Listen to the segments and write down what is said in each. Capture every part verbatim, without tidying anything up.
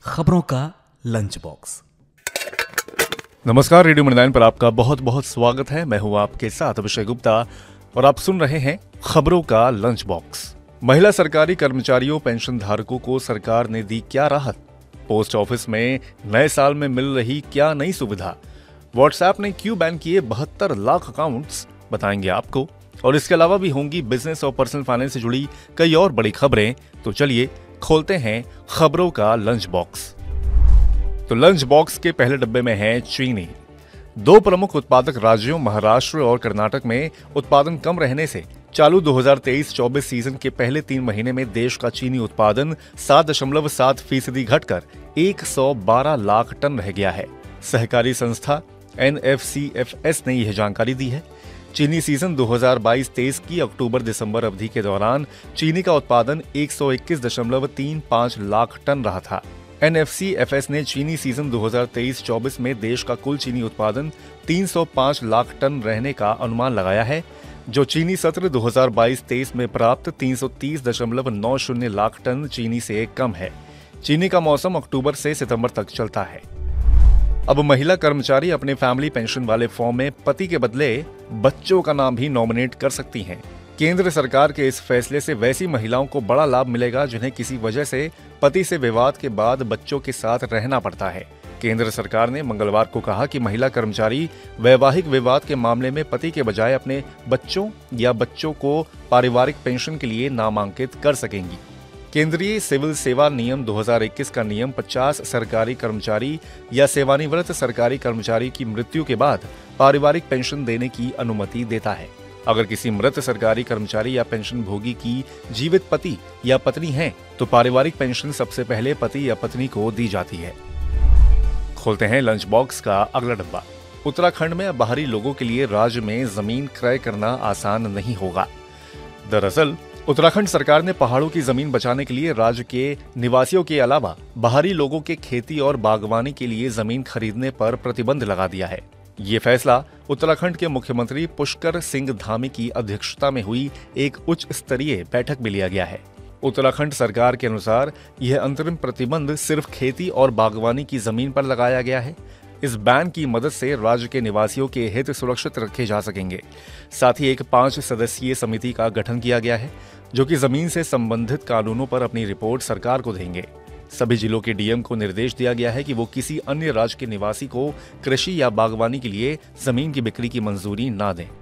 खबरों का lunch box. नमस्कार, रेडियो मनोरंजन पर आपका बहुत बहुत स्वागत है। मैं हूं आपके साथ अभिषेक गुप्ता और आप सुन रहे हैं खबरों का लंच बॉक्स। महिला सरकारी कर्मचारियों पेंशन धारकों को सरकार ने दी क्या राहत? पोस्ट ऑफिस में नए साल में मिल रही क्या नई सुविधा? व्हाट्सएप ने क्यों बैन किए बहत्तर लाख अकाउंट्स? बताएंगे आपको। और इसके अलावा भी होंगी बिजनेस और पर्सनल फाइनेंस से जुड़ी कई और बड़ी खबरें। तो चलिए खोलते हैं खबरों का लंच बॉक्स। तो लंच बॉक्स के पहले डब्बे में है चीनी। दो प्रमुख उत्पादक राज्यों महाराष्ट्र और कर्नाटक में उत्पादन कम रहने से चालू दो हज़ार तेईस चौबीस सीजन के पहले तीन महीने में देश का चीनी उत्पादन सात दशमलव सात फीसदी घटकर एक सौ बारह लाख टन रह गया है। सहकारी संस्था N F C F S ने यह जानकारी दी है। चीनी सीजन दो हज़ार बाईस तेईस की अक्टूबर दिसंबर अवधि के दौरान चीनी का उत्पादन एक सौ इक्कीस दशमलव तीन पाँच लाख टन रहा था। N F C F S ने चीनी सीजन दो हज़ार तेईस चौबीस में देश का कुल चीनी उत्पादन तीन सौ पाँच लाख टन रहने का अनुमान लगाया है, जो चीनी सत्र दो हज़ार बाईस तेईस में प्राप्त तीन सौ तीस दशमलव नौ शून्य लाख टन चीनी से कम है। चीनी का मौसम अक्टूबर से सितंबर तक चलता है। अब महिला कर्मचारी अपने फैमिली पेंशन वाले फॉर्म में पति के बदले बच्चों का नाम भी नॉमिनेट कर सकती हैं। केंद्र सरकार के इस फैसले से वैसी महिलाओं को बड़ा लाभ मिलेगा जिन्हें किसी वजह से पति से विवाद के बाद बच्चों के साथ रहना पड़ता है। केंद्र सरकार ने मंगलवार को कहा कि महिला कर्मचारी वैवाहिक विवाद के मामले में पति के बजाय अपने बच्चों या बच्चों को पारिवारिक पेंशन के लिए नामांकित कर सकेंगी। केंद्रीय सिविल सेवा नियम दो हज़ार इक्कीस का नियम पचास सरकारी कर्मचारी या सेवानिवृत्त सरकारी कर्मचारी की मृत्यु के बाद पारिवारिक पेंशन देने की अनुमति देता है। अगर किसी मृत सरकारी कर्मचारी या पेंशन भोगी की जीवित पति या पत्नी है तो पारिवारिक पेंशन सबसे पहले पति या पत्नी को दी जाती है। खोलते हैं लंच बॉक्स का अगला डब्बा। उत्तराखंड में अब बाहरी लोगों के लिए राज्य में जमीन क्रय करना आसान नहीं होगा। दरअसल उत्तराखंड सरकार ने पहाड़ों की जमीन बचाने के लिए राज्य के निवासियों के अलावा बाहरी लोगों के खेती और बागवानी के लिए जमीन खरीदने पर प्रतिबंध लगा दिया है। ये फैसला उत्तराखंड के मुख्यमंत्री पुष्कर सिंह धामी की अध्यक्षता में हुई एक उच्च स्तरीय बैठक में लिया गया है। उत्तराखंड सरकार के अनुसार यह अंतरिम प्रतिबंध सिर्फ खेती और बागवानी की जमीन पर लगाया गया है। इस बैन की मदद से राज्य के निवासियों के हित सुरक्षित रखे जा सकेंगे। साथ ही एक पांच सदस्यीय समिति का गठन किया गया है जो कि जमीन से संबंधित कानूनों पर अपनी रिपोर्ट सरकार को देंगे। सभी जिलों के डी एम को निर्देश दिया गया है कि वो किसी अन्य राज्य के निवासी को कृषि या बागवानी के लिए जमीन की बिक्री की मंजूरी ना दें।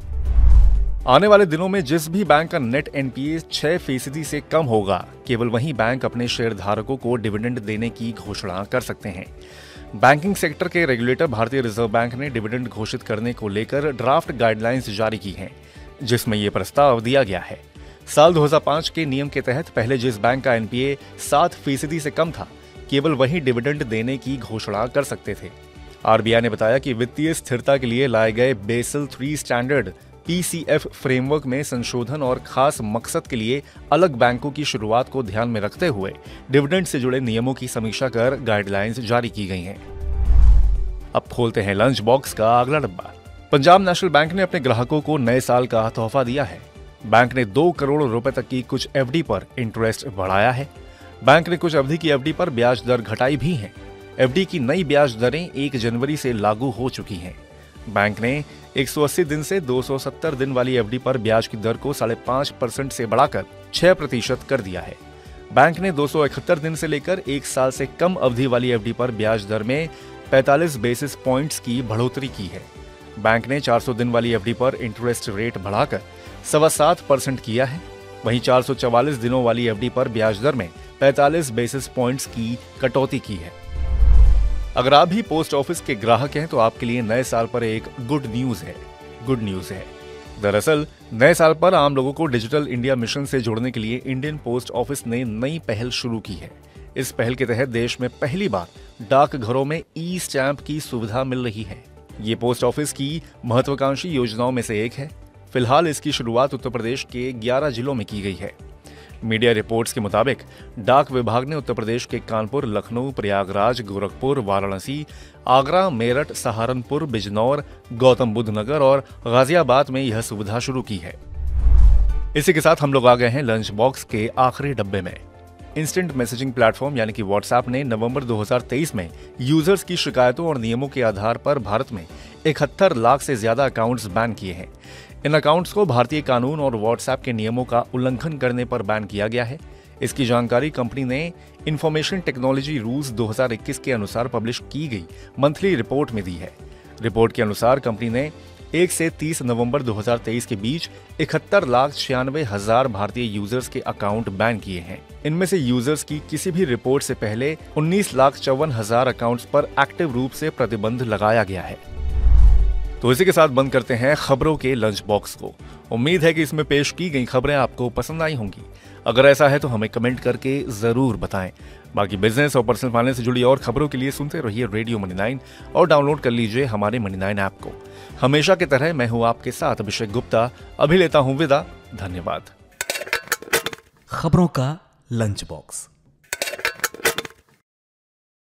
आने वाले दिनों में जिस भी बैंक का नेट एन पी ए छह फीसदी से कम होगा, केवल वही बैंक अपने शेयर धारकों को डिविडेंड देने की घोषणा कर सकते हैं। बैंकिंग सेक्टर के रेगुलेटर भारतीय रिजर्व बैंक ने डिविडेंड घोषित करने को लेकर ड्राफ्ट गाइडलाइंस जारी की हैं, जिसमें ये प्रस्ताव दिया गया है। साल दो हज़ार पाँच के नियम के तहत पहले जिस बैंक का एन पी ए सात फीसदी से कम था, केवल वही डिविडेंड देने की घोषणा कर सकते थे। आर बी आई ने बताया कि वित्तीय स्थिरता के लिए लाए गए Basel three standard P C F framework में संशोधन और खास मकसद के लिए अलग बैंकों की शुरुआत को ध्यान में रखते हुए डिविडेंड से जुड़े नियमों की समीक्षा कर गाइडलाइंस जारी की गई हैं। अब खोलते हैं लंच बॉक्स का अगला डब्बा। पंजाब नेशनल बैंक ने अपने ग्राहकों को नए साल का तोहफा दिया है। बैंक ने दो करोड़ रुपए तक की कुछ एफ डी पर इंटरेस्ट बढ़ाया है। बैंक ने कुछ अवधि की एफ डी पर ब्याज दर घटाई भी है। एफ डी की नई ब्याज दरें एक जनवरी से लागू हो चुकी हैं। बैंक ने एक सौ अस्सी दिन से दो सौ सत्तर दिन वाली एफ डी पर ब्याज की दर को साढ़े पाँच परसेंट से बढ़ाकर छह प्रतिशत कर दिया है। बैंक ने दो सौ इकहत्तर दिन से लेकर एक साल से कम अवधि वाली एफ डी पर ब्याज दर में पैंतालीस बेसिस पॉइंट्स की बढ़ोतरी की है। बैंक ने चार सौ दिन वाली एफ डी पर इंटरेस्ट रेट बढ़ाकर सवा सात परसेंट किया है। वहीं चार सौ चवालीस दिनों वाली एफ डी पर ब्याज दर में पैंतालीस बेसिस पॉइंट्स की कटौती की है। अगर आप भी पोस्ट ऑफिस के ग्राहक हैं तो आपके लिए नए साल पर एक गुड न्यूज है गुड न्यूज है दरअसल नए साल पर आम लोगों को डिजिटल इंडिया मिशन से जोड़ने के लिए इंडियन पोस्ट ऑफिस ने नई पहल शुरू की है। इस पहल के तहत देश में पहली बार डाकघरों में ई स्टैंप की सुविधा मिल रही है। ये पोस्ट ऑफिस की महत्वाकांक्षी योजनाओं में से एक है। फिलहाल इसकी शुरुआत उत्तर प्रदेश के ग्यारह जिलों में की गई है। मीडिया रिपोर्ट्स के मुताबिक डाक विभाग ने उत्तर प्रदेश के कानपुर, लखनऊ, प्रयागराज, गोरखपुर, वाराणसी, आगरा, मेरठ, सहारनपुर, बिजनौर, गौतम बुद्ध नगर और गाजियाबाद में यह सुविधा शुरू की है। इसी के साथ हम लोग आ गए हैं लंच बॉक्स के आखिरी डब्बे में। इंस्टेंट मैसेजिंग प्लेटफॉर्म यानी कि व्हाट्सएप ने नवंबर दो हज़ार तेईस में यूजर्स की शिकायतों और नियमों के आधार पर भारत में इकहत्तर लाख से ज्यादा अकाउंट्स बैन किए हैं। इन अकाउंट्स को भारतीय कानून और व्हाट्सएप के नियमों का उल्लंघन करने पर बैन किया गया है। इसकी जानकारी कंपनी ने इंफॉर्मेशन टेक्नोलॉजी रूल्स दो हज़ार इक्कीस के अनुसार पब्लिश की गई मंथली रिपोर्ट में दी है। रिपोर्ट के अनुसार कंपनी ने एक से तीस नवंबर दो हज़ार तेईस के बीच इकहत्तर लाख छियानवे हजार भारतीय यूजर्स के अकाउंट बैन किए हैं। इनमें से यूजर्स की किसी भी रिपोर्ट से पहले उन्नीस लाख चौवन हजार अकाउंट्स पर एक्टिव रूप से प्रतिबंध लगाया गया है। तो इसी के साथ बंद करते हैं खबरों के लंच बॉक्स को। उम्मीद है कि इसमें पेश की गई खबरें आपको पसंद आई होंगी। अगर ऐसा है तो हमें कमेंट करके जरूर बताएं। बाकी बिजनेस और पर्सनल फाइनेंस से जुड़ी और खबरों के लिए सुनते रहिए रेडियो मनी नाइन और डाउनलोड कर लीजिए हमारे मनी नाइन ऐप को। हमेशा की तरह मैं हूं आपके साथ अभिषेक गुप्ता। अभी लेता हूं विदा। धन्यवाद। खबरों का लंच बॉक्स।